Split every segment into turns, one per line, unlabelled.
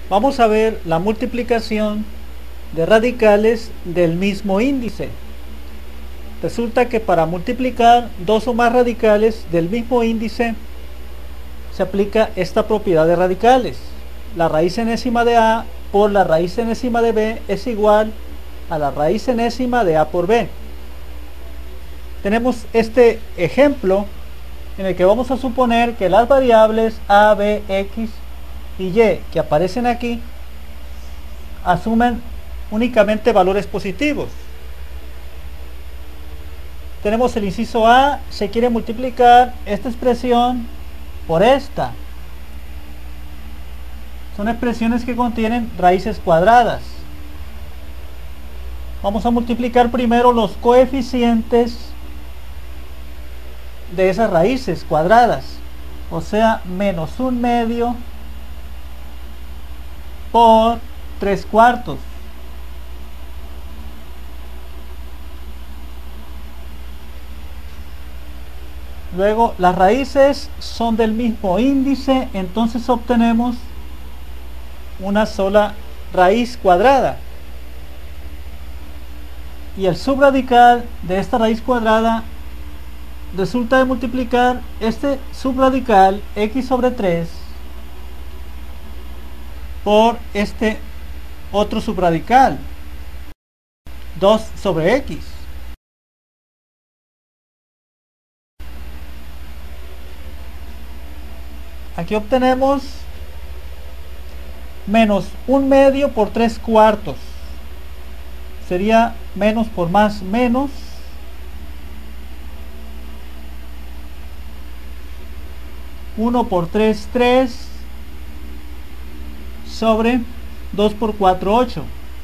Vamos a ver la multiplicación de radicales del mismo índice. Resulta que para multiplicar dos o más radicales del mismo índice se aplica esta propiedad de radicales. La raíz enésima de A por la raíz enésima de B es igual a la raíz enésima de A por B. Tenemos este ejemplo en el que vamos a suponer que las variables A, B, X y Y que aparecen aquí asumen únicamente valores positivos. Tenemos el inciso A, se quiere multiplicar esta expresión por esta. Son expresiones que contienen raíces cuadradas. Vamos a multiplicar primero los coeficientes de esas raíces cuadradas, o sea, menos 1/2 por 3/4. Luego las raíces son del mismo índice, entonces obtenemos una sola raíz cuadrada. Y el subradical de esta raíz cuadrada resulta de multiplicar este subradical x sobre 3 por este otro subradical 2 sobre x. Aquí obtenemos menos 1/2 por 3/4. Sería menos por más menos. Uno por 3, 3 sobre 2 por 4, 8.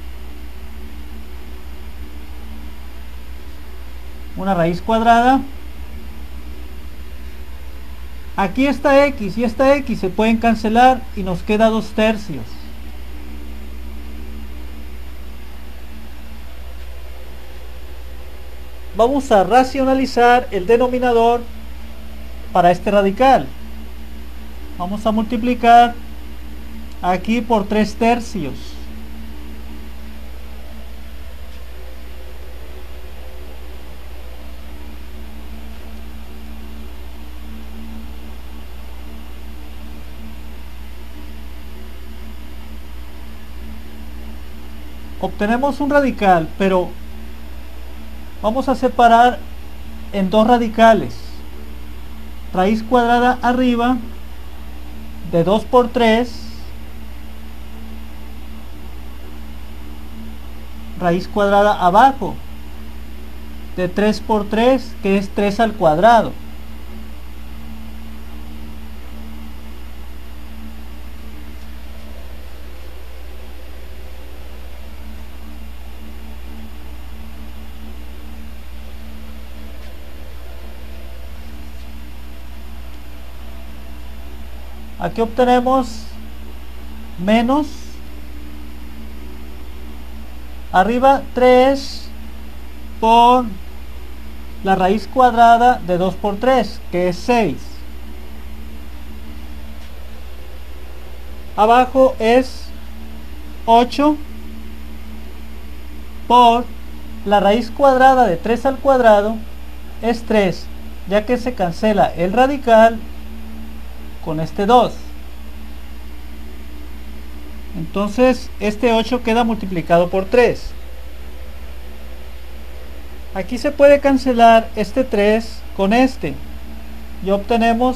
Una raíz cuadrada. Aquí esta x y esta x se pueden cancelar y nos queda 2/3. Vamos a racionalizar el denominador para este radical. Vamos a multiplicar aquí por 3/3. Obtenemos un radical, pero vamos a separar en dos radicales. Raíz cuadrada arriba de 2 por 3, raíz cuadrada abajo de 3 por 3, que es 3 al cuadrado. Aquí obtenemos menos arriba 3 por la raíz cuadrada de 2 por 3, que es 6. Abajo es 8 por la raíz cuadrada de 3 al cuadrado, es 3, ya que se cancela el radical con este 2. Entonces este 8 queda multiplicado por 3. Aquí se puede cancelar este 3 con este y obtenemos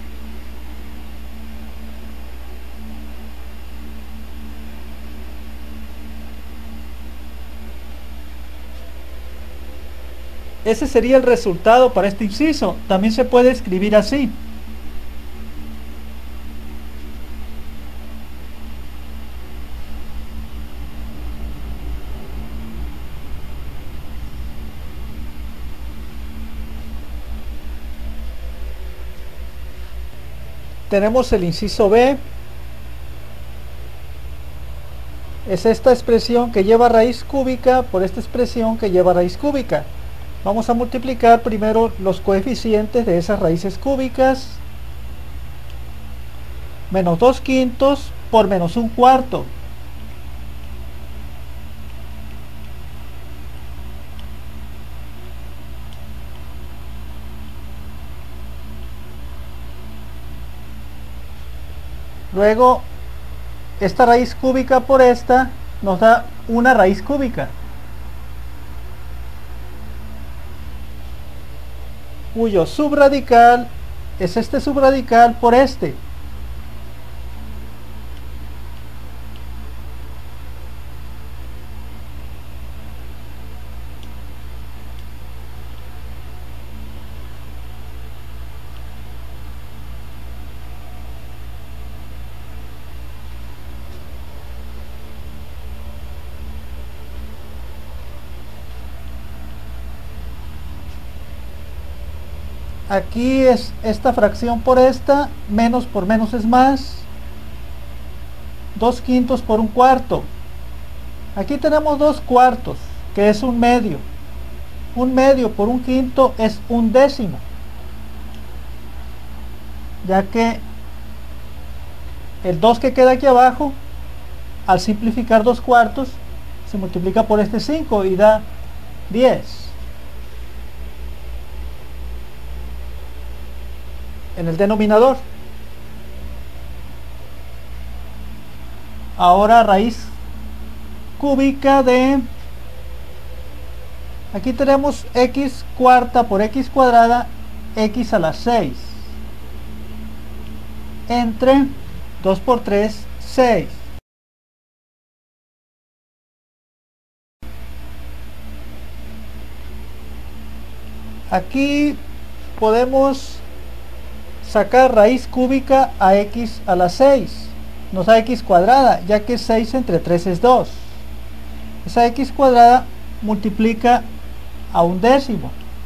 ese sería el resultado para este inciso. También se puede escribir así. Tenemos el inciso B. Es esta expresión que lleva raíz cúbica por esta expresión que lleva raíz cúbica. Vamos a multiplicar primero los coeficientes de esas raíces cúbicas. Menos 2/5 por menos un cuarto. Luego, esta raíz cúbica por esta nos da una raíz cúbica, cuyo subradical es este subradical por este. Aquí es esta fracción por esta, menos por menos es más, 2/5 por 1/4. Aquí tenemos 2/4, que es 1/2. 1/2 por 1/5 es 1/10, ya que el 2 que queda aquí abajo, al simplificar 2/4, se multiplica por este 5 y da 10. En el denominador. Ahora raíz cúbica de, aquí tenemos x cuarta por x cuadrada, x a la 6, entre 2 por 3, 6. Aquí podemos sacar raíz cúbica a x a la 6. Nos da x cuadrada, ya que 6 entre 3 es 2. Esa x cuadrada multiplica a 1/10.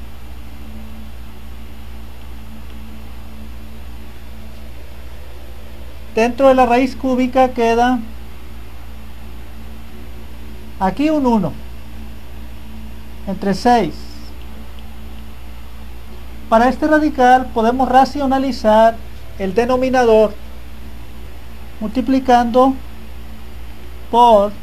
Dentro de la raíz cúbica queda aquí un 1 entre 6. Para este radical podemos racionalizar el denominador multiplicando por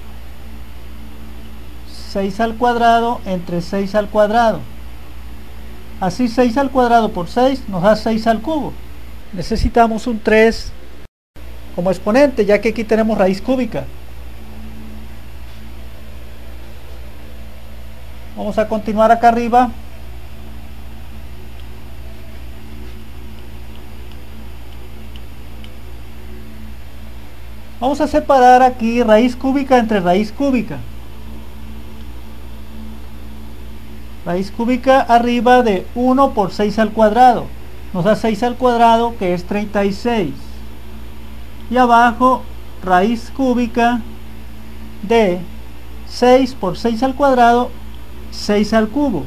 6 al cuadrado entre 6 al cuadrado. Así 6 al cuadrado por 6 nos da 6 al cubo. Necesitamos un 3 como exponente, ya que aquí tenemos raíz cúbica. Vamos a continuar acá arriba. Vamos a separar aquí raíz cúbica entre raíz cúbica. Raíz cúbica arriba de 1 por 6 al cuadrado. Nos da 6 al cuadrado, que es 36. Y abajo, raíz cúbica de 6 por 6 al cuadrado, 6 al cubo.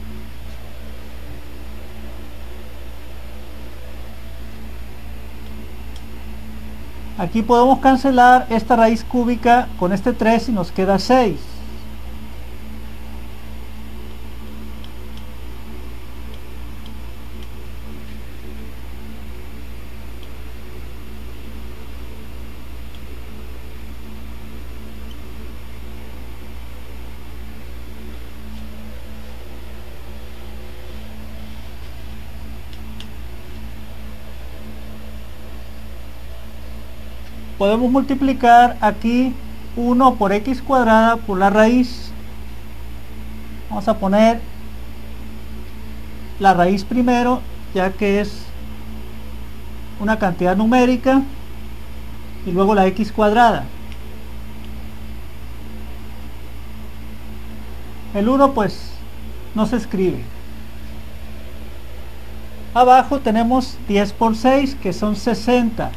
Aquí podemos cancelar esta raíz cúbica con este 3 y nos queda 6. Podemos multiplicar aquí 1 por x cuadrada por la raíz. Vamos a poner la raíz primero, ya que es una cantidad numérica, y luego la x cuadrada. El 1 pues no se escribe. Abajo tenemos 10 por 6, que son 60.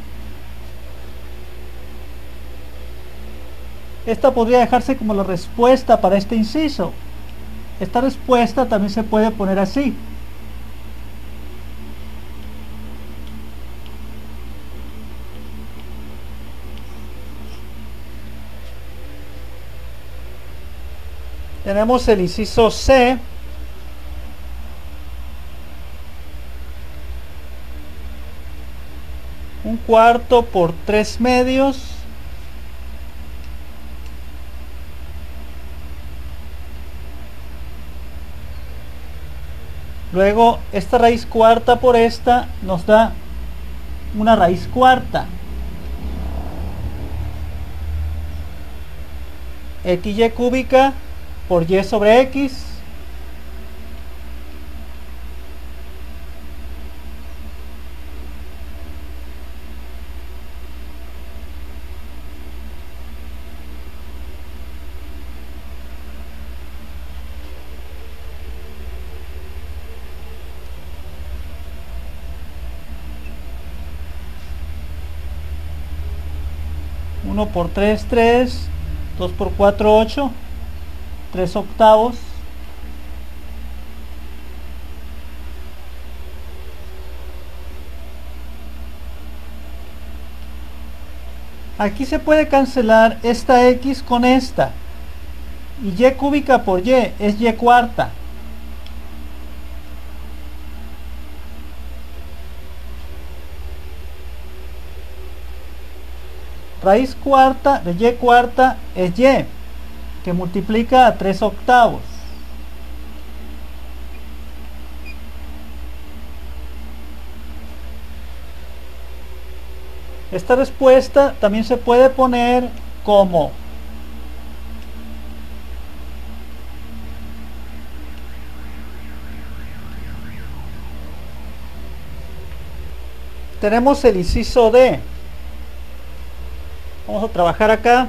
Esta podría dejarse como la respuesta para este inciso. Esta respuesta también se puede poner así. Tenemos el inciso C. cuarto por 3 medios. Luego esta raíz cuarta por esta nos da una raíz cuarta. XY cúbica por Y sobre X. Uno por 3, 3. 2 por 4, 8. 3 octavos. Aquí se puede cancelar esta X con esta. Y Y cúbica por Y es Y cuarta. Raíz cuarta de Y cuarta es Y, que multiplica a 3 octavos. Esta respuesta también se puede poner como tenemos el inciso D. Vamos a trabajar acá.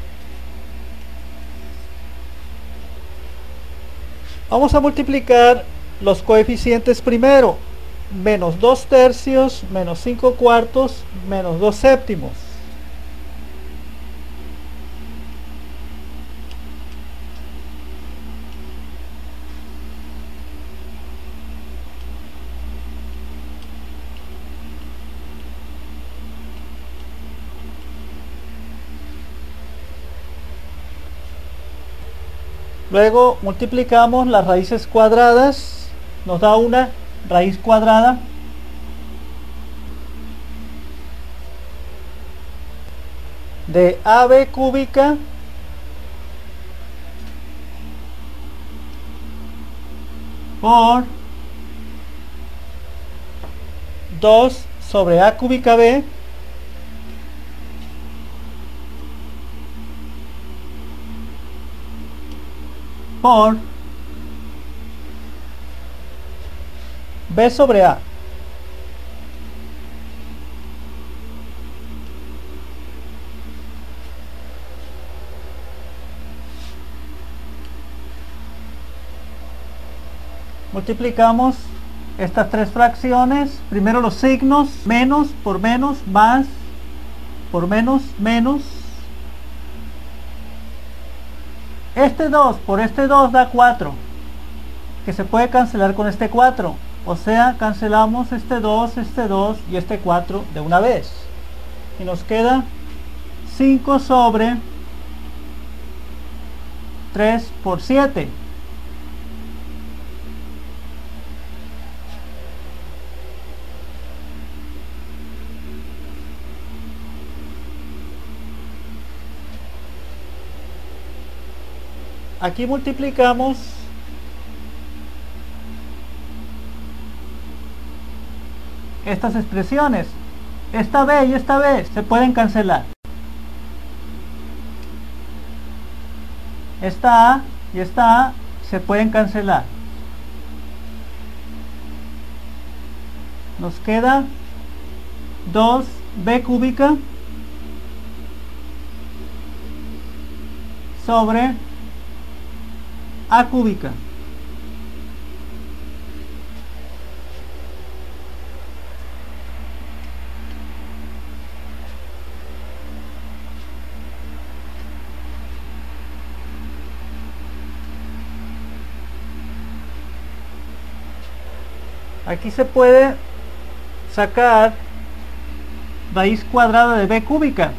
Vamos a multiplicar los coeficientes primero. Menos 2 tercios, menos 5 cuartos, menos 2 séptimos. Luego multiplicamos las raíces cuadradas, nos da una raíz cuadrada de AB cúbica por 2 sobre A cúbica B por B sobre A. Multiplicamos estas tres fracciones. Primero los signos: menos por menos, más por menos, menos. Este 2 por este 2 da 4, que se puede cancelar con este 4. O sea, cancelamos este 2 y este 4 de una vez. Y nos queda 5 sobre 3 por 7. Aquí multiplicamos estas expresiones. Esta B y esta B se pueden cancelar. Esta A y esta A se pueden cancelar. Nos queda 2B cúbica sobre A cúbica. Aquí se puede sacar raíz cuadrada de B cúbica.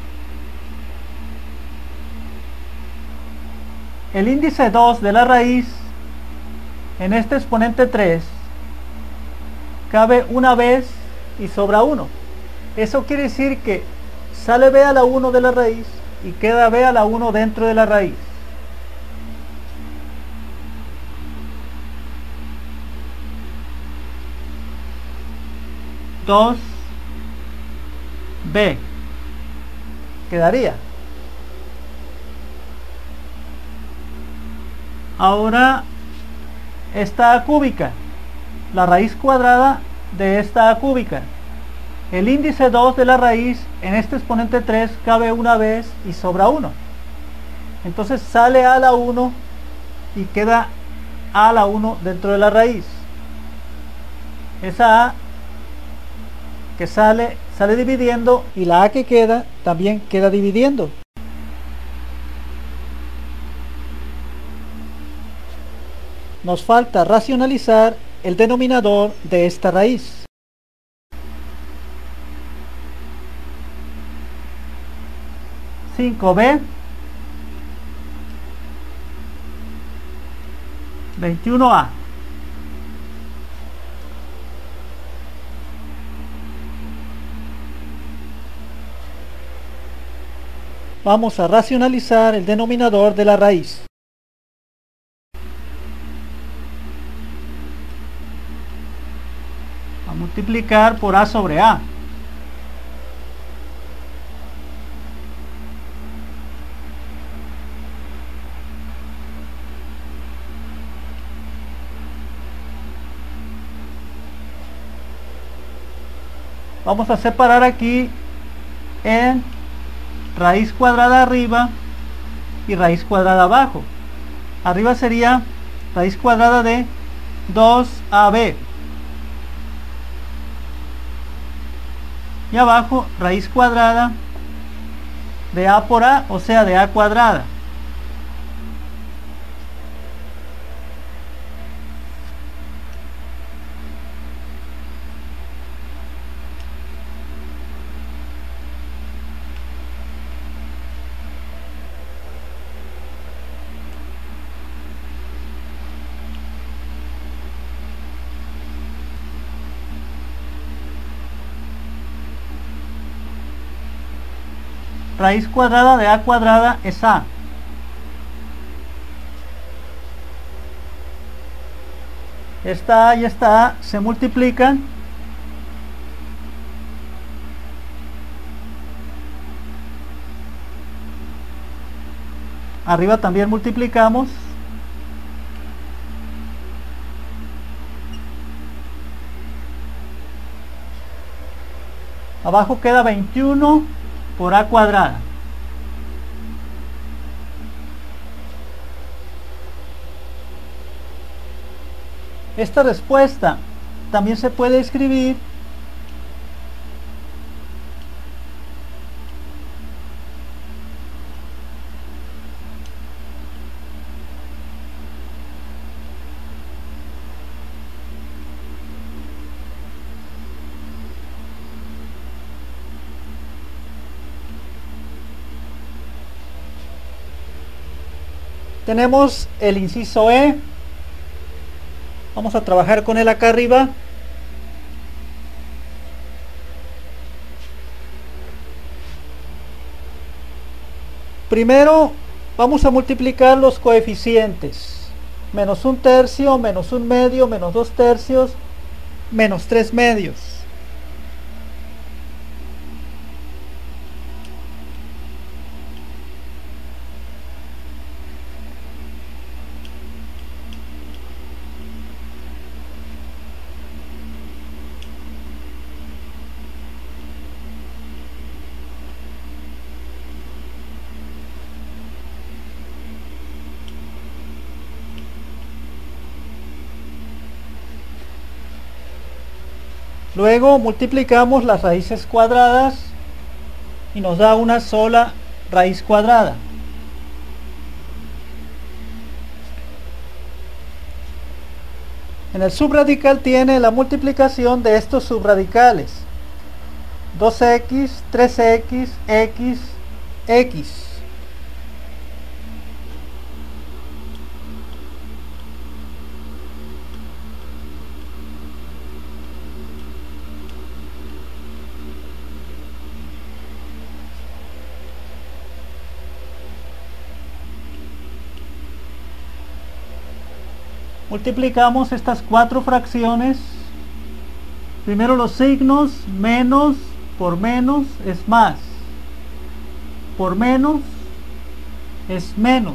El índice 2 de la raíz en este exponente 3 cabe una vez y sobra 1. Eso quiere decir que sale b a la 1 de la raíz y queda b a la 1 dentro de la raíz. Dos b quedaría. Ahora esta a cúbica, la raíz cuadrada de esta a cúbica. El índice 2 de la raíz en este exponente 3 cabe una vez y sobra 1. Entonces sale a la 1 y queda a la 1 dentro de la raíz. Esa a que sale dividiendo y la a que queda también queda dividiendo. Nos falta racionalizar el denominador de esta raíz. Cinco b 21a. Vamos a racionalizar el denominador de la raíz. A multiplicar por a sobre a. Vamos a separar aquí en raíz cuadrada arriba y raíz cuadrada abajo. Arriba sería raíz cuadrada de 2ab. Y abajo raíz cuadrada de a por a, o sea de a cuadrada. Raíz cuadrada de a cuadrada es a. Esta a y esta a se multiplican. Arriba también multiplicamos. Abajo queda 21 por a cuadrada. Esta respuesta también se puede escribir tenemos el inciso E. Vamos a trabajar con él acá arriba. Primero vamos a multiplicar los coeficientes. Menos 1/3, menos 1/2, menos 2/3, menos 3/2. Luego multiplicamos las raíces cuadradas y nos da una sola raíz cuadrada. En el subradical tiene la multiplicación de estos subradicales. 2x, 3x, x, x. Multiplicamos estas cuatro fracciones. Primero los signos, menos por menos es más. Por menos es menos.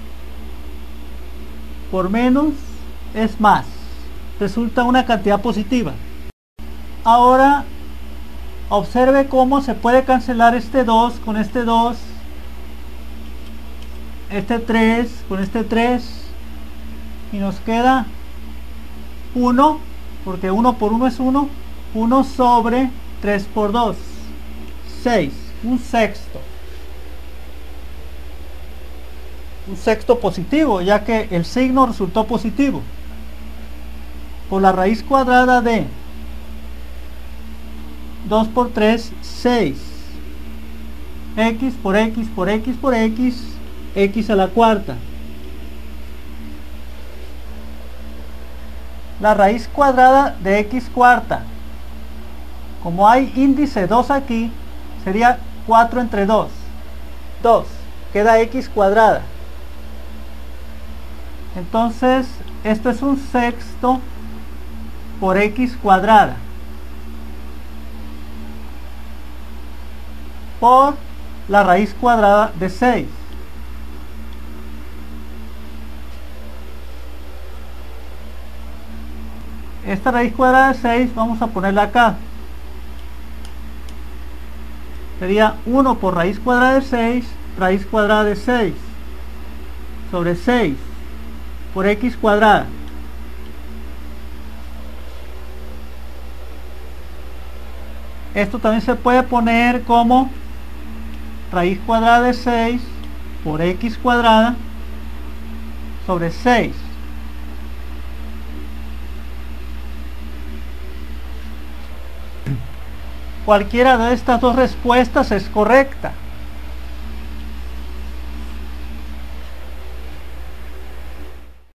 Por menos es más. Resulta una cantidad positiva. Ahora observe cómo se puede cancelar este 2 con este 2, este 3 con este 3, y nos queda 1, porque 1 por 1 es 1, 1 sobre 3 por 2, 6, un sexto. Un sexto positivo, ya que el signo resultó positivo. Por la raíz cuadrada de 2 por 3, 6. X por X por X por X, X a la cuarta. La raíz cuadrada de X cuarta. Como hay índice 2 aquí, sería 4 entre 2. 2. Queda X cuadrada. Entonces, esto es un sexto por X cuadrada. Por la raíz cuadrada de 6. Esta raíz cuadrada de 6 vamos a ponerla acá. Sería 1 por raíz cuadrada de 6, raíz cuadrada de 6, sobre 6, por X cuadrada. Esto también se puede poner como raíz cuadrada de 6 por X cuadrada sobre 6. Cualquiera de estas dos respuestas es correcta.